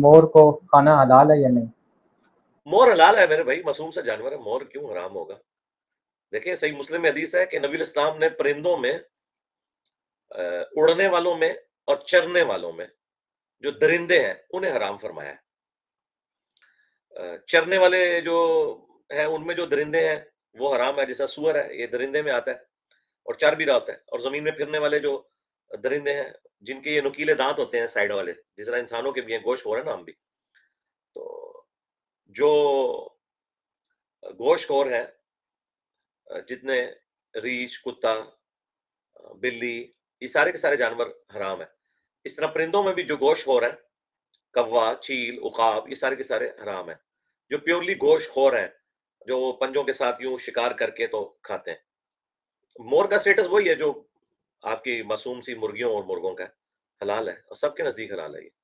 मोर को खाना हलाल है या नहीं? मोर हलाल है मेरे भाई, मासूम सा जानवर है, मोर क्यों हराम होगा। देखिए सही मुस्लिम में हदीस है कि नबी इस्लाम ने परिंदों में, उड़ने वालों में और चरने वालों में जो दरिंदे हैं उन्हें हराम फरमाया है। चरने वाले जो हैं उनमें जो दरिंदे हैं वो हराम है, जैसा सूअर है ये दरिंदे में आता है और चर भी रहा होता है। और जमीन में फिरने वाले जो दरिंदे हैं जिनके ये नुकीले दांत होते हैं साइड वाले, जिस तरह इंसानों के भी हैं, गोश्त हो रहा है ना हम भी, तो जो गोश्तखोर है, जितने रीछ, कुत्ता, बिल्ली, ये सारे के सारे जानवर हराम है। इस तरह परिंदों में भी जो गोश्तखोर है, कौवा, चील, उकाब, ये सारे के सारे हराम है। जो प्योरली गोश्तखोर है, जो वो पंजों के साथ यूं शिकार करके तो खाते हैं। मोर का स्टेटस वही है जो आपकी मासूम सी मुर्गियों और मुर्गों का है, हलाल है और सबके नजदीक हलाल है ये।